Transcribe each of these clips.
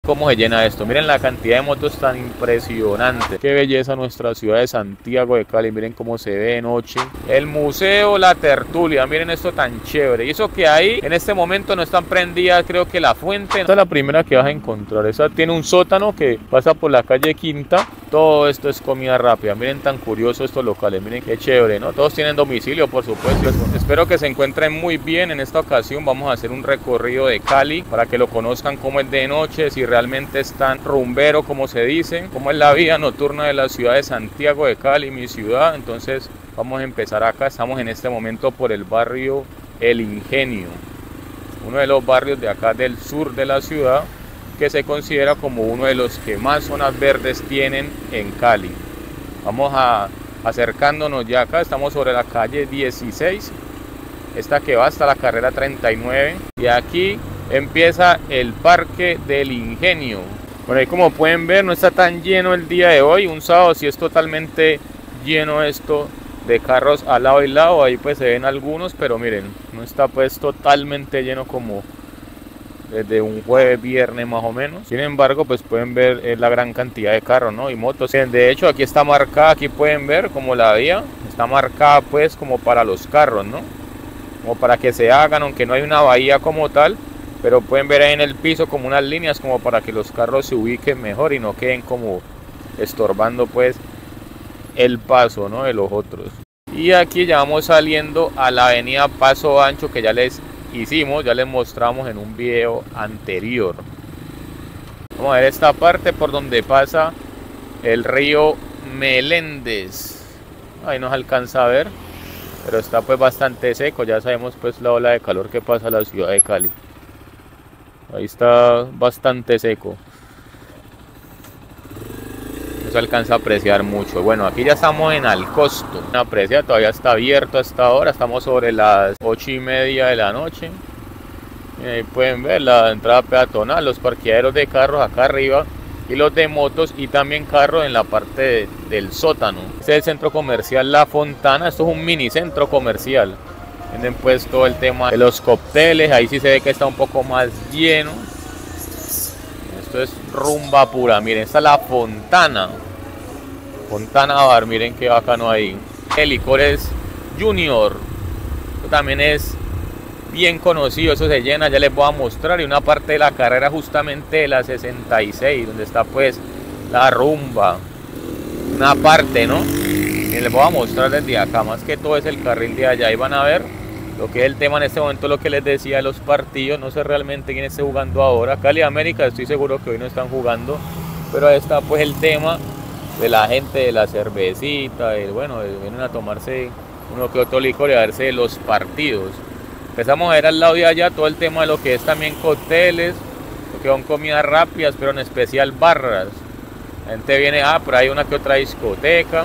Cómo se llena esto, miren la cantidad de motos tan impresionante. Qué belleza nuestra ciudad de Santiago de Cali, miren cómo se ve de noche. El museo La Tertulia, miren esto tan chévere. Y eso que ahí en este momento no están prendidas, creo que la fuente. Esta es la primera que vas a encontrar, esa tiene un sótano que pasa por la calle Quinta. Todo esto es comida rápida, miren tan curioso estos locales, miren qué chévere, ¿no? Todos tienen domicilio, por supuesto. Espero que se encuentren muy bien. En esta ocasión vamos a hacer un recorrido de Cali para que lo conozcan cómo es de noche, si realmente es tan rumbero como se dice, cómo es la vida nocturna de la ciudad de Santiago de Cali, mi ciudad. Entonces vamos a empezar acá. Estamos en este momento por el barrio El Ingenio, uno de los barrios de acá del sur de la ciudad, que se considera como uno de los que más zonas verdes tienen en Cali. Vamos acercándonos ya acá, estamos sobre la calle 16, esta que va hasta la carrera 39, y aquí empieza el Parque del Ingenio. Por ahí, como pueden ver, no está tan lleno el día de hoy. Un sábado sí es totalmente lleno esto de carros al lado y lado. Ahí pues se ven algunos, pero miren, no está pues totalmente lleno como desde un jueves, viernes más o menos. Sin embargo, pues pueden ver la gran cantidad de carros, ¿no? Y motos. De hecho, aquí está marcada, aquí pueden ver como la vía está marcada pues como para los carros, ¿no? Como para que se hagan, aunque no hay una bahía como tal, pero pueden ver ahí en el piso como unas líneas como para que los carros se ubiquen mejor y no queden como estorbando pues el paso, ¿no?, de los otros. Y aquí ya vamos saliendo a la avenida Paso Ancho, que ya les mostramos en un video anterior. Vamos a ver esta parte por donde pasa el río Meléndez. Ahí nos alcanza a ver, pero está pues bastante seco. Ya sabemos pues la ola de calor que pasa en la ciudad de Cali. Ahí está bastante seco. No se alcanza a apreciar mucho. Bueno, aquí ya estamos en Alcosto. Aprecia, todavía está abierto hasta ahora. Estamos sobre las 8:30 de la noche. Ahí pueden ver la entrada peatonal, los parqueaderos de carros acá arriba y los de motos, y también carros en la parte del sótano. Este es el centro comercial La Fontana. Esto es un mini centro comercial. Tienen pues todo el tema de los cócteles. Ahí sí se ve que está un poco más lleno. Esto es rumba pura. Miren, esta es La Fontana. Fontana Bar, miren qué bacano ahí. El Licores Junior. Esto también es bien conocido, eso se llena, ya les voy a mostrar. Y una parte de la carrera justamente de la 66, donde está pues la rumba. Una parte, ¿no? Y les voy a mostrar desde acá, más que todo es el carril de allá. Y van a ver lo que es el tema en este momento, lo que les decía de los partidos. No sé realmente quién esté jugando ahora. Cali América, estoy seguro que hoy no están jugando, pero ahí está pues el tema de la gente de la cervecita, bueno, vienen a tomarse uno que otro licor y a verse los partidos. Empezamos a ver al lado de allá todo el tema de lo que es también cócteles, lo que son comidas rápidas, pero en especial barras. La gente viene, por ahí una que otra discoteca.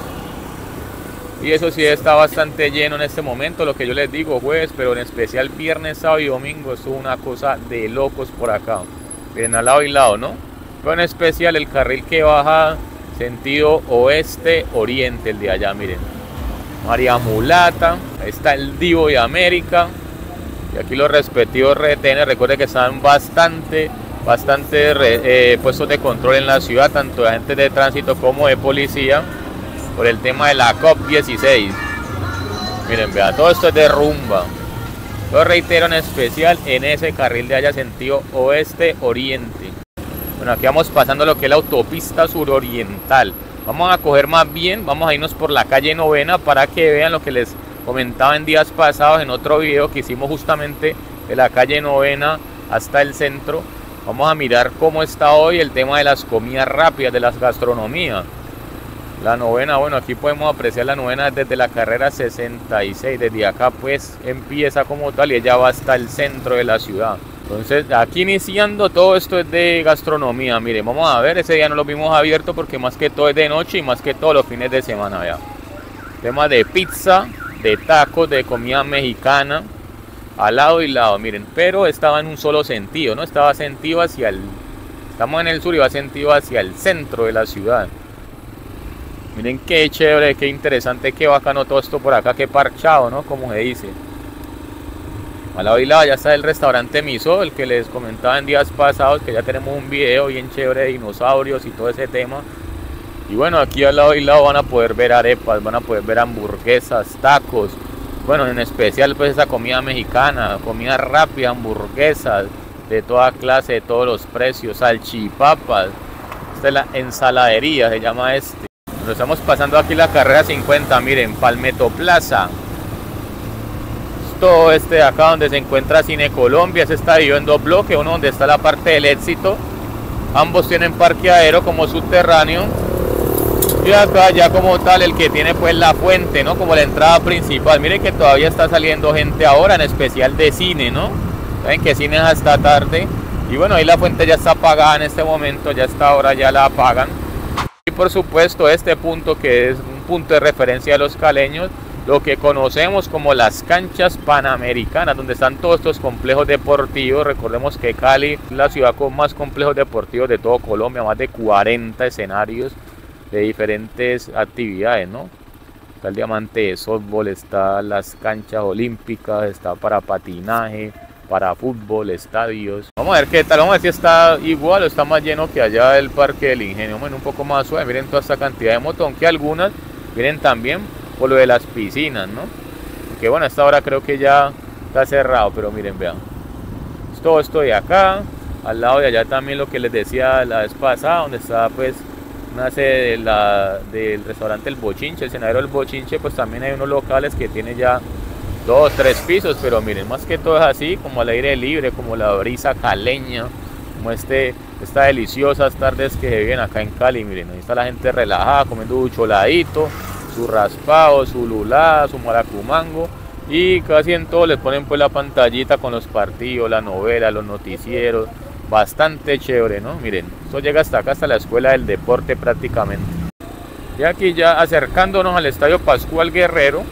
Y eso sí está bastante lleno en este momento, lo que yo les digo, jueves, pero en especial viernes, sábado y domingo. Esto es una cosa de locos por acá. Miren, al lado y lado, ¿no? Pero en especial el carril que baja sentido oeste-oriente, el de allá, miren. María Mulata, ahí está el Divo de América. Y aquí los respectivos retenes. Recuerden que están bastante puestos de control en la ciudad, tanto de agentes de tránsito como de policía, por el tema de la COP16. Miren, vean, todo esto es de rumba. Lo reitero, en especial en ese carril de allá sentido oeste-oriente. Bueno, aquí vamos pasando lo que es la autopista suroriental. Vamos a coger más bien, vamos a irnos por la calle Novena para que vean lo que les comentaba en días pasados en otro video que hicimos justamente de la calle Novena hasta el centro. Vamos a mirar cómo está hoy el tema de las comidas rápidas, de las gastronomías. La Novena, bueno, aquí podemos apreciar la Novena desde la carrera 66, desde acá pues empieza como tal y ella va hasta el centro de la ciudad. Entonces aquí iniciando todo esto es de gastronomía. Miren, vamos a ver, ese día no lo vimos abierto porque más que todo es de noche y más que todo los fines de semana, vea. Tema de pizza, de tacos, de comida mexicana, al lado y lado, miren, pero estaba en un solo sentido, ¿no? Estaba sentido hacia el... Estamos en el sur y va sentido hacia el centro de la ciudad. Miren qué chévere, qué interesante, qué bacano todo esto por acá, qué parchado, ¿no? Como se dice. Al lado y lado ya está el restaurante Miso, el que les comentaba en días pasados, que ya tenemos un video bien chévere de dinosaurios y todo ese tema. Y bueno, aquí al lado y lado van a poder ver arepas, van a poder ver hamburguesas, tacos. Bueno, en especial pues esa comida mexicana, comida rápida, hamburguesas de toda clase, de todos los precios, salchipapas. Esta es la ensaladería, se llama este. Nos estamos pasando aquí la carrera 50, miren, Palmetto Plaza. Todo este de acá donde se encuentra Cine Colombia, ese estadio en dos bloques, uno donde está la parte del Éxito. Ambos tienen parqueadero como subterráneo. Y acá ya como tal el que tiene pues la fuente, ¿no? Como la entrada principal. Miren que todavía está saliendo gente ahora, en especial de cine, ¿no? Saben que cine es hasta tarde. Y bueno, ahí la fuente ya está apagada en este momento, ya está ahora ya la apagan. Y por supuesto este punto que es un punto de referencia de los caleños, lo que conocemos como las canchas panamericanas, donde están todos estos complejos deportivos. Recordemos que Cali es la ciudad con más complejos deportivos de todo Colombia, más de 40 escenarios de diferentes actividades, ¿no? Está el diamante de softball, está las canchas olímpicas, está para patinaje, para fútbol, estadios. Vamos a ver qué tal, vamos a ver si está igual o está más lleno que allá el Parque del Ingenio. Bueno, un poco más suave, miren toda esta cantidad de motos, aunque algunas vienen también por lo de las piscinas, ¿no? Que bueno, a esta hora creo que ya está cerrado, pero miren, vean. Todo esto de acá, al lado de allá también lo que les decía la vez pasada, donde está pues una sede del restaurante El Bochinche, el cenadero del Bochinche, pues también hay unos locales que tiene ya 2, 3 pisos, pero miren, más que todo es así, como al aire libre, como la brisa caleña, como estas deliciosas tardes que se viven acá en Cali. Miren, ahí está la gente relajada, comiendo un choladito, su raspado, su lulada, su maracumango, y casi en todo les ponen pues la pantallita con los partidos, la novela, los noticieros. Bastante chévere, ¿no? Miren, esto llega hasta acá, hasta la escuela del deporte prácticamente. Y aquí ya acercándonos al estadio Pascual Guerrero,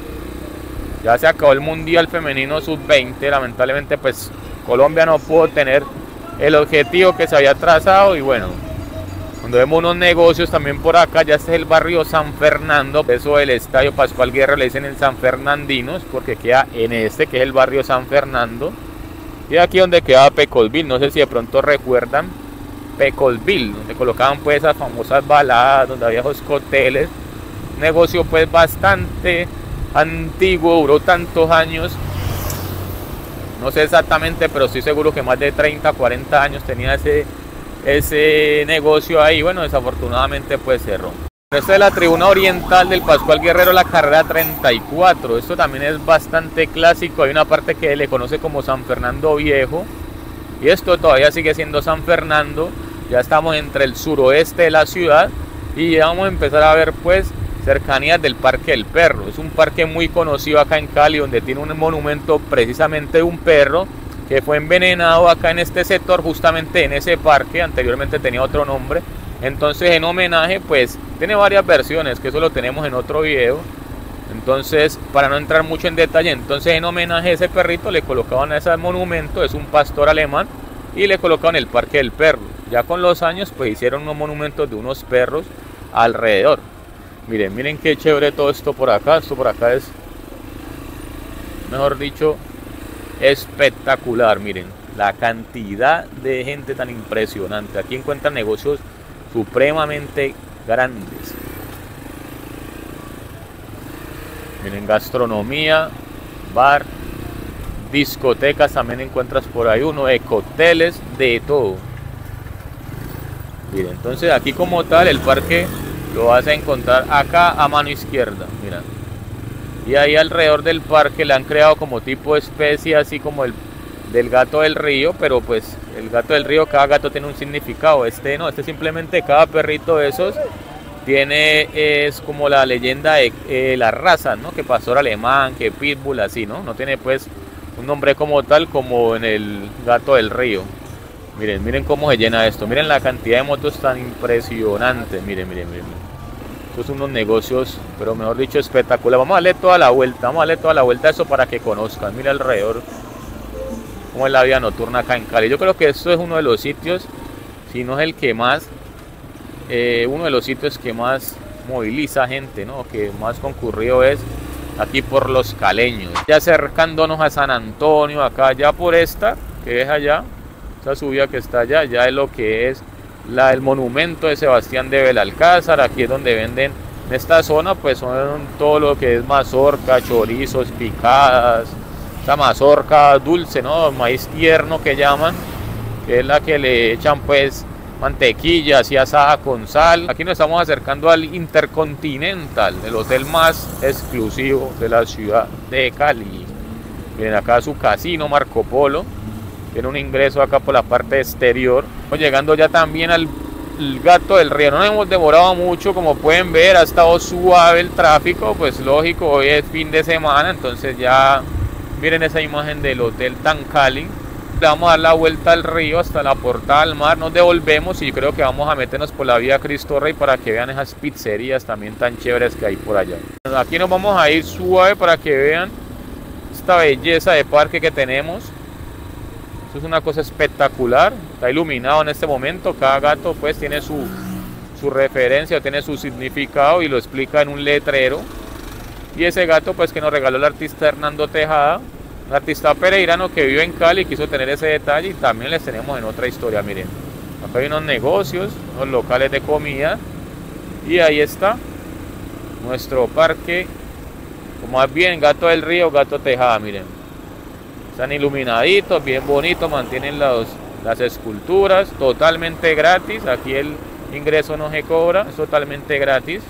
ya se acabó el Mundial Femenino Sub-20. Lamentablemente pues Colombia no pudo tener el objetivo que se había trazado. Y bueno, cuando vemos unos negocios también por acá, ya este es el barrio San Fernando. Eso del estadio Pascual Guerrero le dicen el San Fernandinos, porque queda en este que es el barrio San Fernando. Y aquí donde quedaba Pecolville, no sé si de pronto recuerdan Pecolville, donde colocaban pues esas famosas baladas, donde había esos cócteles. Un negocio pues bastante antiguo, duró tantos años. No sé exactamente, pero estoy seguro que más de 30, 40 años tenía ese negocio ahí. Bueno, desafortunadamente pues cerró. Esta es la tribuna oriental del Pascual Guerrero, la carrera 34. Esto también es bastante clásico. Hay una parte que le conoce como San Fernando Viejo. Y esto todavía sigue siendo San Fernando. Ya estamos entre el suroeste de la ciudad. Y ya vamos a empezar a ver pues cercanías del Parque del Perro. Es un parque muy conocido acá en Cali, donde tiene un monumento precisamente de un perro que fue envenenado acá en este sector, justamente en ese parque. Anteriormente tenía otro nombre. Entonces en homenaje pues tiene varias versiones, que eso lo tenemos en otro video. Entonces para no entrar mucho en detalle, entonces en homenaje a ese perrito le colocaban a ese monumento, es un pastor alemán, y le colocaban el Parque del Perro. Ya con los años pues hicieron unos monumentos de unos perros alrededor. Miren, miren qué chévere todo esto por acá. Esto por acá es, mejor dicho, espectacular. Miren la cantidad de gente tan impresionante. Aquí encuentran negocios supremamente grandes. Miren, gastronomía, bar, discotecas también encuentras por ahí, uno de cócteles, de todo. Miren, entonces aquí como tal el parque lo vas a encontrar acá a mano izquierda, mira. Y ahí alrededor del parque le han creado como tipo de especie así como el del gato del río, pero pues el gato del río, cada gato tiene un significado. Este no, este simplemente cada perrito de esos tiene, es como la leyenda de la raza, ¿no? Que pastor alemán, que pitbull, así, ¿no? No tiene pues un nombre como tal, como en el gato del río. Miren, miren cómo se llena esto, miren la cantidad de motos tan impresionante. Miren, miren, miren. Estos son unos negocios, pero mejor dicho, espectacular. Vamos a darle toda la vuelta, a eso para que conozcan. Mira alrededor cómo es la vida nocturna acá en Cali. Yo creo que esto es uno de los sitios, si no es el que más, uno de los sitios que más moviliza gente, ¿no? Que más concurrido es aquí por Los Caleños. Ya acercándonos a San Antonio, acá ya por esta, que es allá, esa subida que está allá, ya es lo que es el monumento de Sebastián de Belalcázar. Aquí es donde venden, en esta zona pues son todo lo que es mazorca, chorizos, picadas, esta mazorca dulce, ¿no? Maíz tierno que llaman, que es la que le echan pues mantequilla así asada con sal. Aquí nos estamos acercando al Intercontinental, el hotel más exclusivo de la ciudad de Cali. Miren acá su casino Marco Polo, tiene un ingreso acá por la parte exterior. Estamos llegando ya también al Gato del Río, no nos hemos demorado mucho, como pueden ver ha estado suave el tráfico, pues lógico, hoy es fin de semana, entonces ya miren esa imagen del hotel tan Cali. Le vamos a dar la vuelta al río hasta la Portada al Mar, nos devolvemos y creo que vamos a meternos por la vía Cristo Rey para que vean esas pizzerías también tan chéveres que hay por allá. Aquí nos vamos a ir suave para que vean esta belleza de parque que tenemos. Eso es una cosa espectacular, está iluminado en este momento, cada gato pues tiene su referencia, tiene su significado y lo explica en un letrero. Y ese gato pues que nos regaló el artista Hernando Tejada, un artista pereirano que vive en Cali y quiso tener ese detalle, y también les tenemos en otra historia. Miren, acá hay unos negocios, unos locales de comida, y ahí está nuestro parque, como más bien Gato del Río, Gato Tejada. Miren, están iluminaditos, bien bonitos, mantienen las esculturas, totalmente gratis. Aquí el ingreso no se cobra, es totalmente gratis.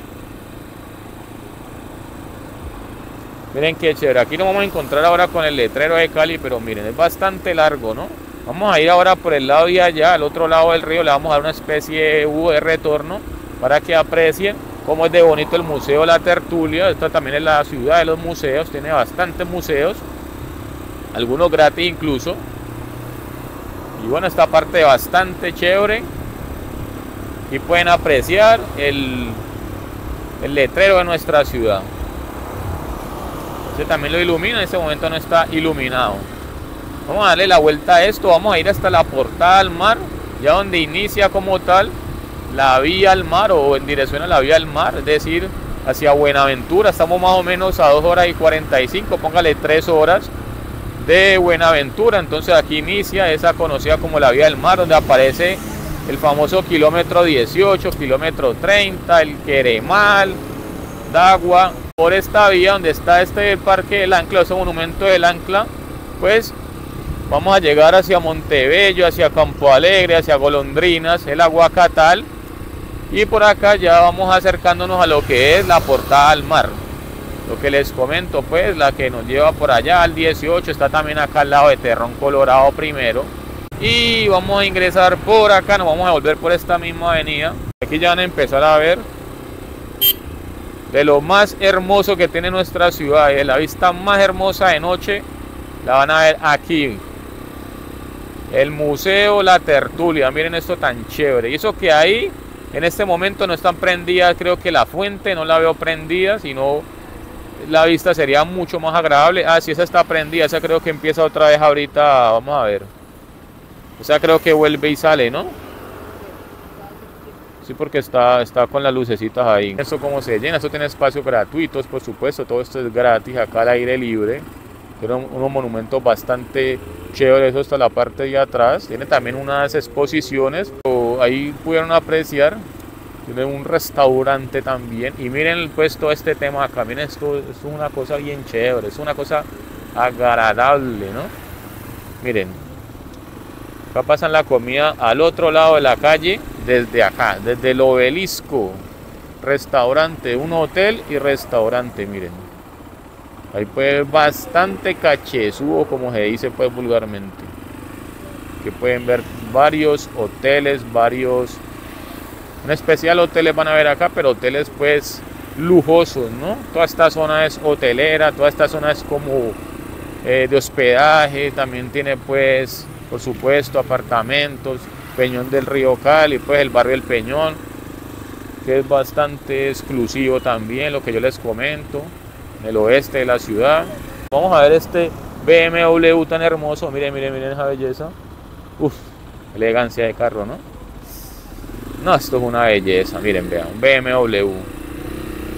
Miren qué chévere, aquí nos vamos a encontrar ahora con el letrero de Cali, pero miren, es bastante largo, ¿no? Vamos a ir ahora por el lado de allá, al otro lado del río, le vamos a dar una especie de U de retorno para que aprecien cómo es de bonito el Museo La Tertulia. Esta también es la ciudad de los museos, tiene bastantes museos, algunos gratis incluso. Y bueno, esta parte bastante chévere. Y pueden apreciar el letrero de nuestra ciudad. Este también lo ilumina, en este momento no está iluminado. Vamos a darle la vuelta a esto, vamos a ir hasta la Portada al Mar, ya donde inicia como tal la vía al mar, o en dirección a la vía al mar, es decir, hacia Buenaventura. Estamos más o menos a 2 horas y 45, póngale 3 horas de Buenaventura. Entonces aquí inicia esa conocida como la vía del mar, donde aparece el famoso kilómetro 18, kilómetro 30, el Queremal, Dagua. Por esta vía donde está el Parque del Ancla, ese monumento del Ancla, pues vamos a llegar hacia Montebello, hacia Campo Alegre, hacia Golondrinas, el Aguacatal, y por acá ya vamos acercándonos a lo que es la Portada al Mar. Lo que les comento pues, la que nos lleva por allá al 18, está también acá al lado de Terrón Colorado primero. Y vamos a ingresar por acá, nos vamos a volver por esta misma avenida. Aquí ya van a empezar a ver de lo más hermoso que tiene nuestra ciudad, la vista más hermosa de noche la van a ver aquí, el Museo La Tertulia. Miren esto tan chévere, y eso que ahí en este momento no están prendidas, creo que la fuente no la veo prendida, sino la vista sería mucho más agradable. Ah, sí, esa está prendida, esa creo que empieza otra vez ahorita, vamos a ver, esa creo que vuelve y sale, ¿no? Sí, porque está con las lucecitas ahí. Esto como se llena, esto tiene espacios gratuitos, por supuesto, todo esto es gratis, acá al aire libre. Tiene unos monumentos bastante chéveres, eso está la parte de atrás. Tiene también unas exposiciones, ahí pudieron apreciar. Tiene un restaurante también. Y miren pues todo este tema acá, miren, esto es una cosa bien chévere, es una cosa agradable, ¿no? Miren, acá pasan la comida al otro lado de la calle, desde acá, desde el Obelisco. Restaurante, un hotel y restaurante, miren. Ahí pues bastante cachezudo, como se dice pues vulgarmente. Que pueden ver varios hoteles, en especial hoteles van a ver acá, pero hoteles pues lujosos, ¿no? Toda esta zona es hotelera, toda esta zona es como de hospedaje, también tiene pues, por supuesto, apartamentos. Peñón del Río Cali, pues el barrio El Peñón, que es bastante exclusivo también, lo que yo les comento, en el oeste de la ciudad. Vamos a ver este BMW tan hermoso, miren, miren, miren esa belleza. Uf, elegancia de carro, ¿no? No, esto es una belleza, miren, vean, un BMW.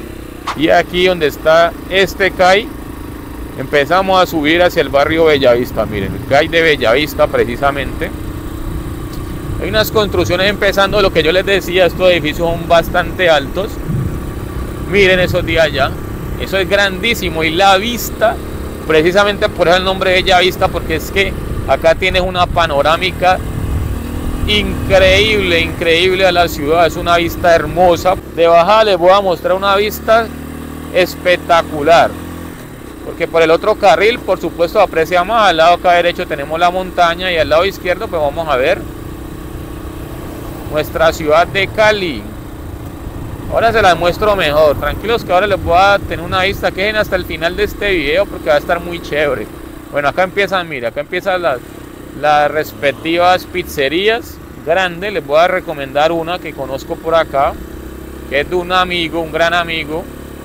Y aquí donde está este CAI, empezamos a subir hacia el barrio Bellavista. Miren, el CAI de Bellavista precisamente. Hay unas construcciones empezando, lo que yo les decía, estos edificios son bastante altos. Miren esos de allá, eso es grandísimo. Y la vista, precisamente por eso el nombre Bellavista, porque es que acá tienes una panorámica increíble, increíble a la ciudad. Es una vista hermosa. De bajada les voy a mostrar una vista espectacular, porque por el otro carril por supuesto aprecia más. Al lado acá derecho tenemos la montaña y al lado izquierdo pues vamos a ver nuestra ciudad de Cali. Ahora se las muestro mejor, tranquilos que ahora les voy a tener una vista, queden hasta el final de este video porque va a estar muy chévere. Bueno, acá empiezan, mira, acá empiezan las respectivas pizzerías grandes. Les voy a recomendar una que conozco por acá, que es de un amigo, un gran amigo,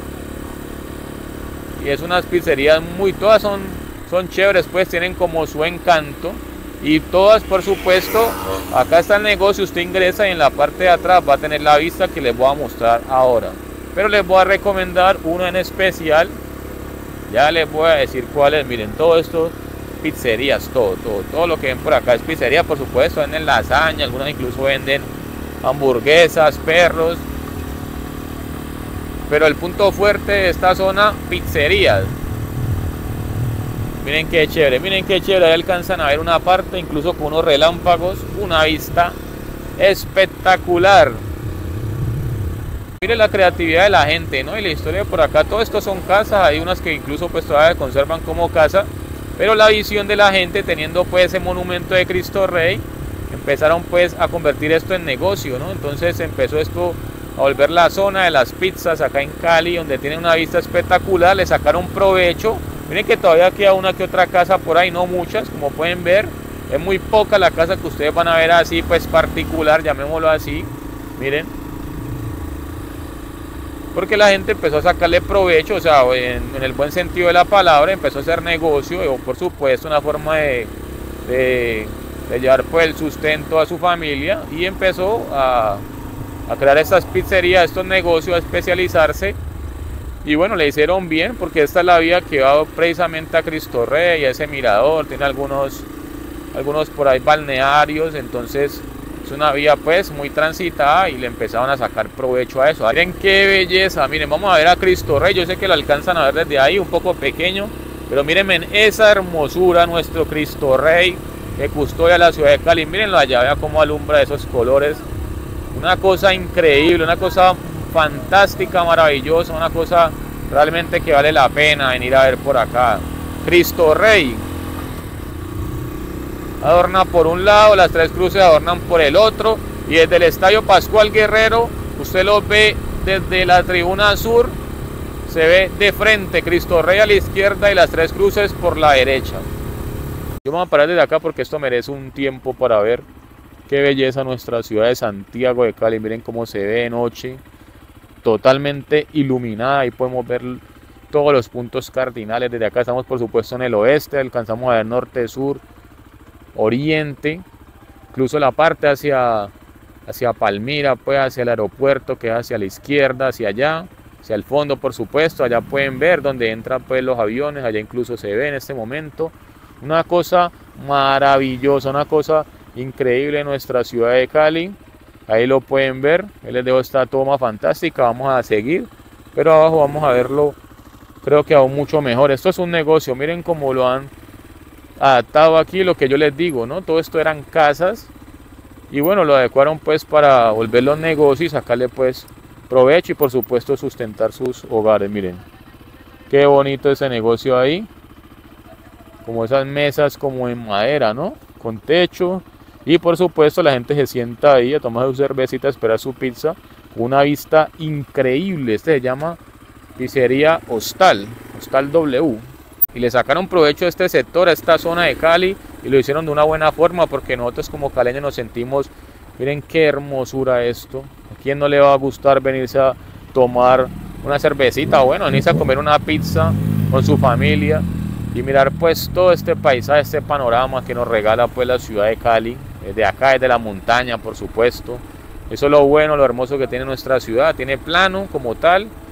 y es unas pizzerías todas son chéveres, pues tienen como su encanto. Y todas, por supuesto, acá está el negocio, usted ingresa y en la parte de atrás va a tener la vista que les voy a mostrar ahora. Pero les voy a recomendar uno en especial, ya les voy a decir cuál es. Miren, todo esto, pizzerías, todo lo que ven por acá es pizzería, por supuesto, venden lasaña, algunas incluso venden hamburguesas, perros. Pero el punto fuerte de esta zona, pizzerías. Miren qué chévere, ahí alcanzan a ver una parte, incluso con unos relámpagos, una vista espectacular. Miren la creatividad de la gente, ¿no? Y la historia por acá, todo esto son casas, hay unas que incluso pues todavía conservan como casa, pero la visión de la gente, teniendo pues ese monumento de Cristo Rey, empezaron pues a convertir esto en negocio, ¿no? Entonces empezó esto a volver la zona de las pizzas acá en Cali, donde tienen una vista espectacular, le sacaron provecho. Miren que todavía queda una que otra casa por ahí, no muchas, como pueden ver, es muy poca la casa que ustedes van a ver así, pues particular, llamémoslo así, miren. Porque la gente empezó a sacarle provecho, o sea, en el buen sentido de la palabra, empezó a hacer negocio, o por supuesto una forma de llevar pues el sustento a su familia, y empezó a crear estas pizzerías, estos negocios, a especializarse. Y bueno, le hicieron bien, porque esta es la vía que va precisamente a Cristo Rey, a ese mirador, tiene algunos por ahí balnearios, entonces es una vía pues muy transitada y le empezaron a sacar provecho a eso. Miren qué belleza, miren, vamos a ver a Cristo Rey, yo sé que lo alcanzan a ver desde ahí, un poco pequeño, pero miren esa hermosura, nuestro Cristo Rey que custodia la ciudad de Cali. Mírenlo allá, vean cómo alumbra esos colores, una cosa increíble, una cosa fantástica, maravillosa, una cosa realmente que vale la pena venir a ver por acá. Cristo Rey adorna por un lado, las tres cruces adornan por el otro, y desde el Estadio Pascual Guerrero usted lo ve desde la tribuna sur, se ve de frente Cristo Rey a la izquierda y las tres cruces por la derecha. Yo me voy a parar desde acá porque esto merece un tiempo para ver qué belleza nuestra ciudad de Santiago de Cali. Miren cómo se ve de noche, totalmente iluminada. Ahí podemos ver todos los puntos cardinales. Desde acá estamos por supuesto en el oeste, alcanzamos a ver norte, sur, oriente, incluso la parte hacia Palmira, pues hacia el aeropuerto, que es hacia la izquierda, hacia allá, hacia el fondo por supuesto. Allá pueden ver donde entran pues los aviones, allá incluso se ve en este momento. Una cosa maravillosa, una cosa increíble en nuestra ciudad de Cali. Ahí lo pueden ver, ahí les dejo esta toma fantástica, vamos a seguir, pero abajo vamos a verlo, creo que aún mucho mejor. Esto es un negocio, miren cómo lo han adaptado aquí, lo que yo les digo, ¿no? Todo esto eran casas, y bueno, lo adecuaron pues para volver los negocios y sacarle pues provecho, y por supuesto sustentar sus hogares. Miren, qué bonito ese negocio ahí, como esas mesas como en madera, ¿no? Con techo. Y por supuesto la gente se sienta ahí a tomar su cervecita, a esperar su pizza. Una vista increíble. Este se llama Pizzería Hostal W. Y le sacaron provecho a este sector, a esta zona de Cali. Y lo hicieron de una buena forma, porque nosotros como caleños nos sentimos, miren qué hermosura esto. ¿A quién no le va a gustar venirse a tomar una cervecita? Bueno, venirse a comer una pizza con su familia y mirar pues todo este paisaje, este panorama que nos regala pues la ciudad de Cali. Desde acá, desde la montaña, por supuesto. Eso es lo bueno, lo hermoso que tiene nuestra ciudad. Tiene plano como tal,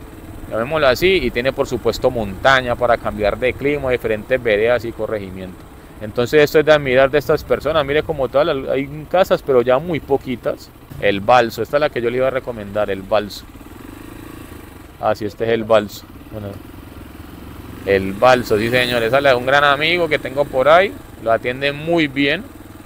llamémoslo así, y tiene por supuesto montaña para cambiar de clima, diferentes veredas y corregimientos. Entonces esto es de admirar de estas personas. Mire como tal, hay casas pero ya muy poquitas. El balso, esta es la que yo le iba a recomendar, el balso. Ah, sí, este es el balso. Bueno, el balso, sí señores, esa es un gran amigo que tengo por ahí, lo atiende muy bien.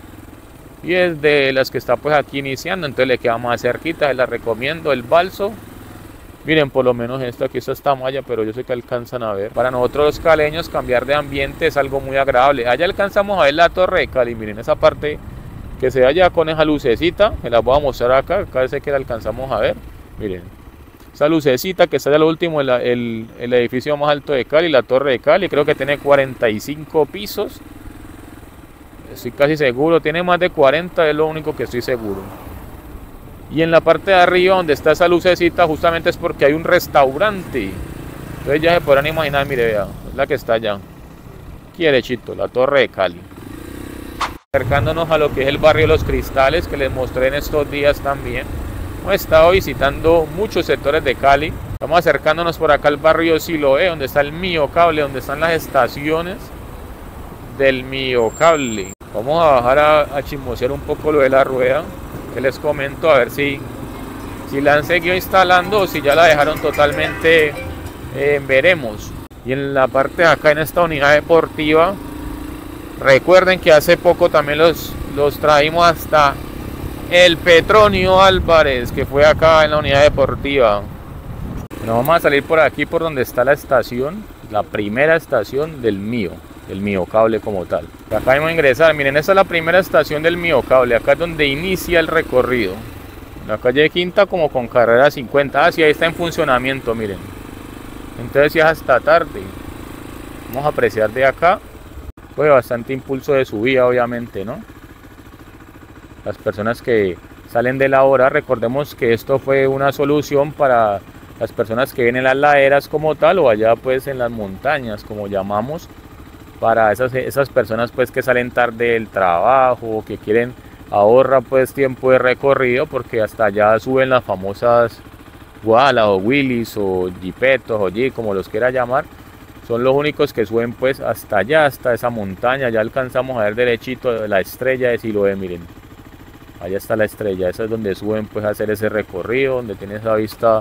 Y es de las que está pues aquí iniciando, entonces le queda más cerquita, se la recomiendo, el balso. Miren, por lo menos esta, aquí está malla, pero yo sé que alcanzan a ver. Para nosotros los caleños cambiar de ambiente es algo muy agradable. Allá alcanzamos a ver la Torre de Cali, miren esa parte que se ve allá con esa lucecita, que la voy a mostrar acá, cada vez que la alcanzamos a ver. Miren, esa lucecita que está allá lo último, el edificio más alto de Cali, la Torre de Cali, creo que tiene 45 pisos. Estoy casi seguro, tiene más de 40, es lo único que estoy seguro. Y en la parte de arriba donde está esa lucecita justamente es porque hay un restaurante. Entonces ya se podrán imaginar, mire, vea, es la que está allá. Aquí derechito, la Torre de Cali. Acercándonos a lo que es el barrio Los Cristales, que les mostré en estos días también. Hemos estado visitando muchos sectores de Cali. Estamos acercándonos por acá al barrio Siloé, donde está el Mío Cable, donde están las estaciones del Mío Cable. Vamos a bajar a chismosear un poco lo de la rueda, que les comento, a ver si la han seguido instalando o si ya la dejaron totalmente, veremos. Y en la parte de acá, en esta unidad deportiva, recuerden que hace poco también los traímos hasta el Petronio Álvarez, que fue acá en la unidad deportiva. Nos vamos a salir por aquí, por donde está la estación, la primera estación del Mío. El Mío Cable como tal. Acá vamos a ingresar, miren, esta es la primera estación del Mío Cable, acá es donde inicia el recorrido. La calle Quinta como con carrera 50, así ahí está en funcionamiento, miren. Entonces ya es hasta tarde. Vamos a apreciar de acá, pues bastante impulso de subida obviamente, ¿no? Las personas que salen de la hora, recordemos que esto fue una solución para las personas que vienen en las laderas como tal o allá pues en las montañas como llamamos. Para esas personas pues que salen tarde del trabajo o que quieren ahorrar pues tiempo de recorrido, porque hasta allá suben las famosas Guala o Willys o Jeepetos o Jeep, como los quiera llamar. Son los únicos que suben pues hasta allá, hasta esa montaña. Ya alcanzamos a ver derechito la estrella de Siloé, miren, allá está la estrella, esa es donde suben pues a hacer ese recorrido, donde tiene esa vista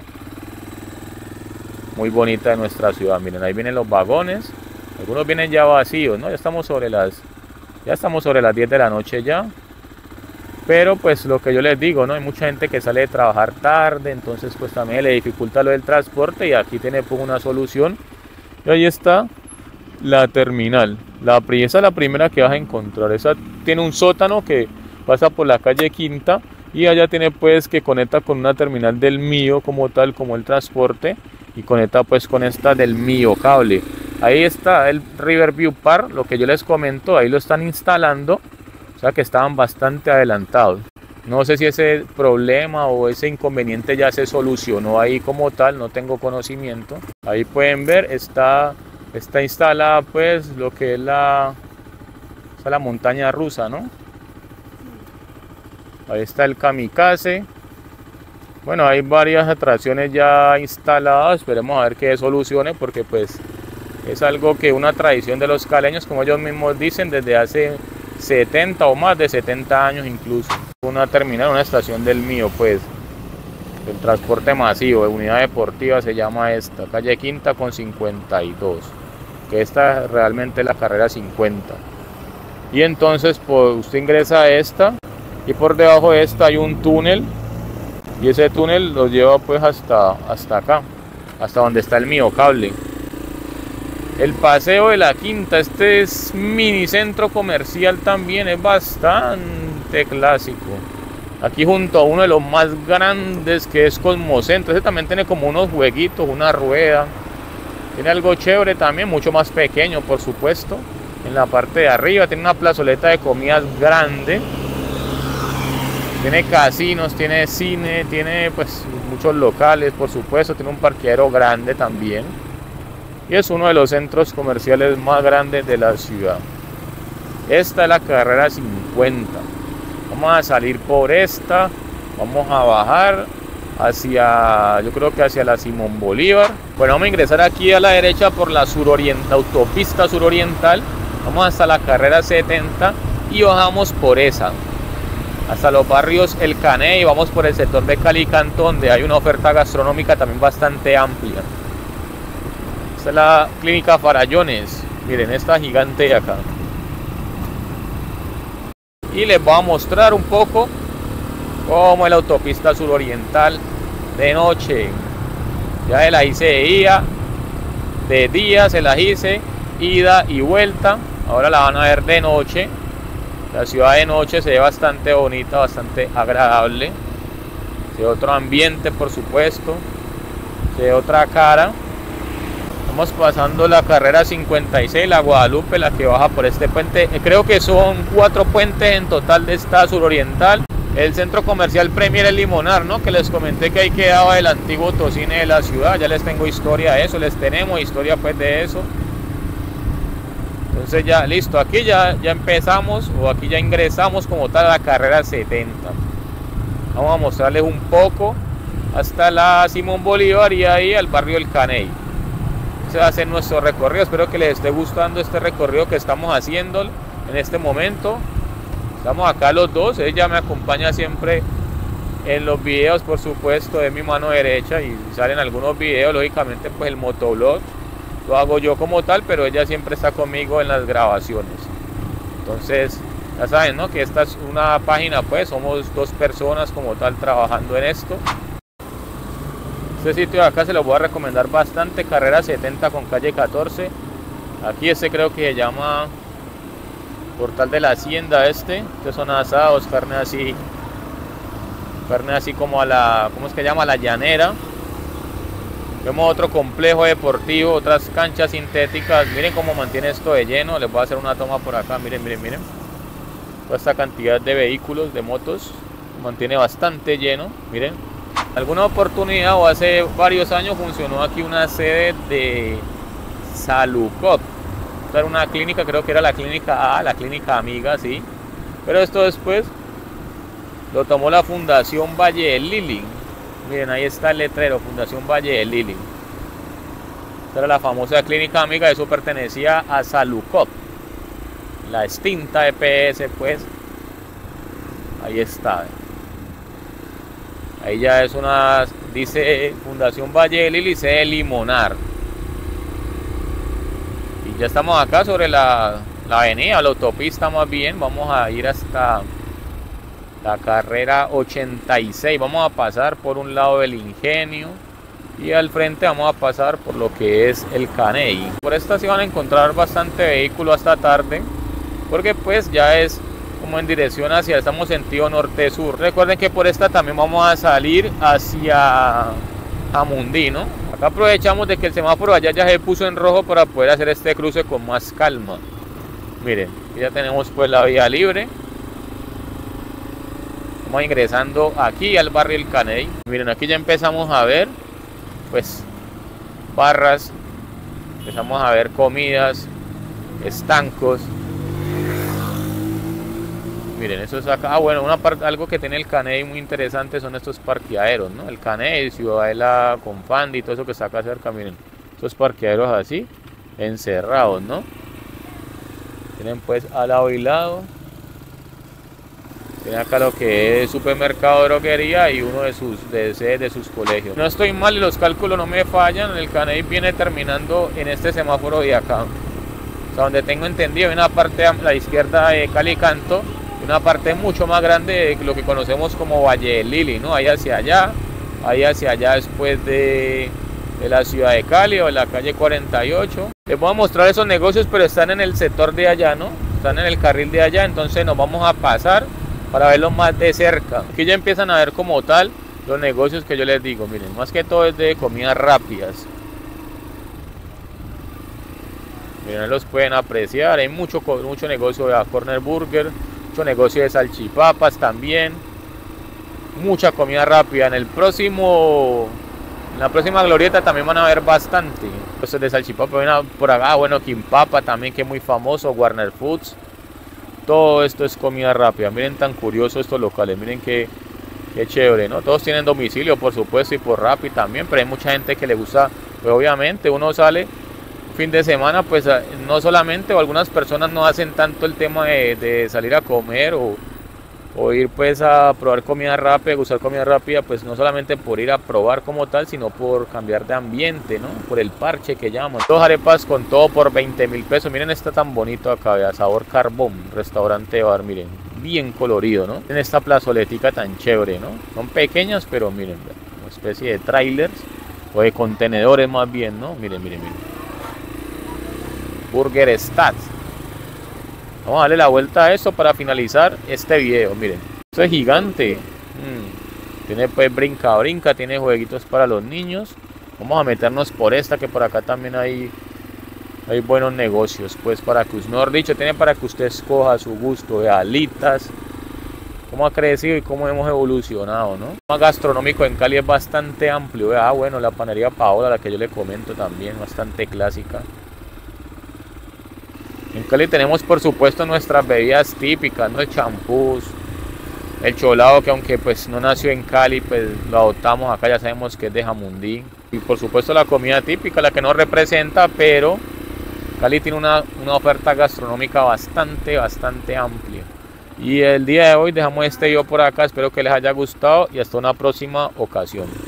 muy bonita de nuestra ciudad. Miren, ahí vienen los vagones. Algunos vienen ya vacíos, ¿no? Ya estamos sobre las 10 de la noche ya. Pero pues lo que yo les digo, ¿no? Hay mucha gente que sale de trabajar tarde, entonces pues también le dificulta lo del transporte y aquí tiene pues una solución. Y ahí está la terminal. Esa es la primera que vas a encontrar. Esa tiene un sótano que pasa por la calle Quinta y allá tiene pues que conecta con una terminal del Mío como tal, como el transporte, y conecta pues con esta del Mío Cable. Ahí está el Riverview Park, lo que yo les comento, ahí lo están instalando, o sea que estaban bastante adelantados. No sé si ese problema o ese inconveniente ya se solucionó ahí como tal, no tengo conocimiento. Ahí pueden ver, está instalada pues lo que es la montaña rusa, ¿no? Ahí está el Kamikaze. Bueno, hay varias atracciones ya instaladas, esperemos a ver que solucione, porque pues es algo que una tradición de los caleños, como ellos mismos dicen, desde hace 70 o más de 70 años incluso. Una terminal, una estación del Mío, pues, el transporte masivo de unidad deportiva se llama esta, calle Quinta con 52, que esta es realmente la carrera 50. Y entonces pues, usted ingresa a esta y por debajo de esta hay un túnel y ese túnel lo lleva pues hasta acá, hasta donde está el Mío Cable. El paseo de la Quinta, este es mini centro comercial también, es bastante clásico. Aquí junto a uno de los más grandes que es Cosmocentro, ese también tiene como unos jueguitos, una rueda. Tiene algo chévere también, mucho más pequeño por supuesto. En la parte de arriba tiene una plazoleta de comidas grande. Tiene casinos, tiene cine, tiene pues muchos locales por supuesto, tiene un parqueadero grande también. Y es uno de los centros comerciales más grandes de la ciudad. Esta es la carrera 50. Vamos a salir por esta, vamos a bajar hacia, yo creo que hacia la Simón Bolívar. Bueno, vamos a ingresar aquí a la derecha por la autopista suroriental, vamos hasta la carrera 70 y bajamos por esa hasta los barrios El Caney y vamos por el sector de Cali Canto, donde hay una oferta gastronómica también bastante amplia. Esta es la clínica Farallones, miren esta gigante de acá. Y les voy a mostrar un poco cómo es la autopista suroriental de noche. Ya se la hice de día se la hice ida y vuelta, ahora la van a ver de noche. La ciudad de noche se ve bastante bonita, bastante agradable, se ve otro ambiente, por supuesto, se ve otra cara. Estamos pasando la carrera 56, la Guadalupe, la que baja por este puente. Creo que son 4 puentes en total de esta suroriental. El centro comercial Premier El Limonar, ¿no? Que les comenté que ahí quedaba el antiguo Tocine de la ciudad. Ya les tengo historia de eso, les tenemos historia pues de eso. Entonces ya listo, aquí ya empezamos, o aquí ya ingresamos como tal a la carrera 70. Vamos a mostrarles un poco hasta la Simón Bolívar y ahí al barrio El Caney. Ese va a ser nuestro recorrido. Espero que les esté gustando este recorrido que estamos haciendo en este momento. Estamos acá los dos, ella me acompaña siempre en los videos, por supuesto, de mi mano derecha, y salen algunos videos, lógicamente pues el motovlog lo hago yo como tal, pero ella siempre está conmigo en las grabaciones. Entonces ya saben, ¿no? Que esta es una página, pues somos 2 personas como tal trabajando en esto. Este sitio de acá se lo voy a recomendar bastante, carrera 70 con calle 14. Aquí creo que se llama Portal de la Hacienda. Este son asados, carne así como a la, ¿cómo es que llama? La llanera. Vemos otro complejo deportivo, otras canchas sintéticas. Miren cómo mantiene esto de lleno. Les voy a hacer una toma por acá, miren. Toda esta cantidad de vehículos, de motos, mantiene bastante lleno, miren. Alguna oportunidad o hace varios años funcionó aquí una sede de Salucop. Esta era una clínica, creo que era la clínica A, la clínica Amiga, sí. Pero esto después lo tomó la Fundación Valle del Lili. Miren, ahí está el letrero, Fundación Valle del Lili. Esta era la famosa clínica Amiga, eso pertenecía a Salucop, la extinta EPS, pues. Ahí está. Ahí ya es una, dice Fundación Valle del Lili, sede Limonar. Y ya estamos acá sobre la avenida, la autopista más bien. Vamos a ir hasta la carrera 86. Vamos a pasar por un lado del Ingenio y al frente vamos a pasar por lo que es el Caney. Por esta sí van a encontrar bastante vehículo hasta tarde, porque pues ya es como en dirección hacia, estamos sentido norte-sur. Recuerden que por esta también vamos a salir hacia Jamundí, ¿no? Acá aprovechamos de que el semáforo allá ya se puso en rojo para poder hacer este cruce con más calma. Miren, ya tenemos pues la vía libre. Vamos ingresando aquí al barrio El Caney. Miren, aquí ya empezamos a ver pues barras, empezamos a ver comidas, estancos. Miren, eso es acá. Ah, bueno, una parte, algo que tiene el Caney muy interesante son estos parqueaderos, ¿no? El Caney, Ciudadela, Confandi y todo eso que está acá cerca, miren. Estos parqueaderos así, encerrados, ¿no? Tienen pues al lado y lado. Tienen acá lo que es supermercado, droguería y uno de sus colegios. No estoy mal y los cálculos no me fallan. El Caney viene terminando en este semáforo de acá. O sea, donde tengo entendido, hay una parte a la izquierda de Cali Canto, una parte mucho más grande de lo que conocemos como Valle del Lili, ¿no? Ahí hacia allá después de la ciudad de Cali o de la calle 48. Les voy a mostrar esos negocios, pero están en el sector de allá, ¿no? Están en el carril de allá, entonces nos vamos a pasar para verlos más de cerca. Aquí ya empiezan a ver como tal los negocios que yo les digo, miren, más que todo es de comidas rápidas. Miren, los pueden apreciar, hay mucho negocio de Corner Burger, mucho negocio de salchipapas también, mucha comida rápida. En la próxima glorieta también van a ver bastante cosas de salchipapa. Por acá, bueno, Quimpapa también, que es muy famoso, Warner Foods. Todo esto es comida rápida. Miren tan curioso estos locales, miren qué Qué chévere, ¿no? Todos tienen domicilio, por supuesto, y por Rappi también, pero hay mucha gente que le gusta, pues obviamente uno sale fin de semana, pues no solamente, o algunas personas no hacen tanto el tema de salir a comer o ir pues a probar comida rápida, gustar comida rápida, pues no solamente por ir a probar como tal, sino por cambiar de ambiente, ¿no? Por el parche que llaman. Dos arepas con todo por 20.000 pesos. Miren, está tan bonito acá, vea, sabor carbón, restaurante bar, miren, bien colorido, ¿no? En esta plazoletica tan chévere, ¿no? Son pequeñas, pero miren, vea, una especie de trailers o de contenedores más bien, ¿no? Miren, miren, miren. Burger Stats. Vamos a darle la vuelta a esto para finalizar este video. Miren, esto es gigante. Tiene pues brinca, tiene jueguitos para los niños. Vamos a meternos por esta, que por acá también hay buenos negocios. Pues para que, mejor dicho, tiene para que usted escoja a su gusto de alitas. Cómo ha crecido y cómo hemos evolucionado, ¿no? El tema gastronómico en Cali es bastante amplio. Bueno, la panadería Paola, la que yo le comento también, bastante clásica. En Cali tenemos por supuesto nuestras bebidas típicas, ¿no? El champús, el cholado, que aunque pues no nació en Cali, pues lo adoptamos acá, ya sabemos que es de Jamundí. Y por supuesto la comida típica, la que nos representa, pero Cali tiene una oferta gastronómica bastante amplia. Y el día de hoy dejamos este video por acá, espero que les haya gustado y hasta una próxima ocasión.